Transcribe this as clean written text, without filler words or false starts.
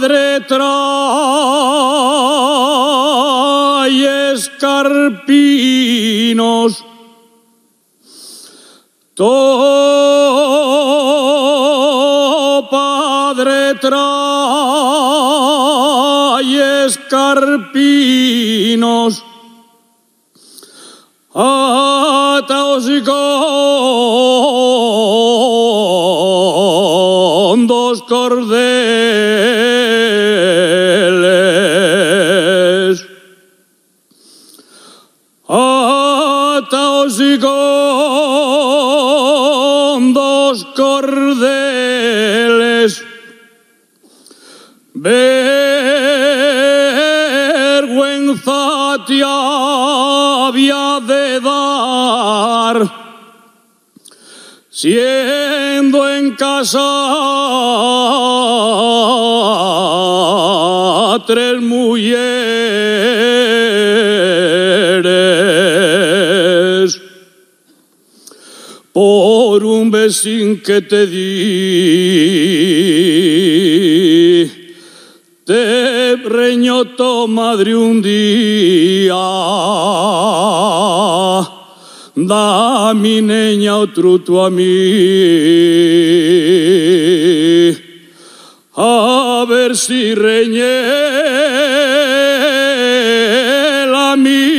padre trae escarpinos, todo padre trae escarpinos, ataos y con dos cordeles, ataos y con dos cordeles, vergüenza te había de dar, siendo en casa tres mujeres, por un besín que te di, te preñó tu madre un día. Da mi niña otro tú a mí, a ver si reñé la mía.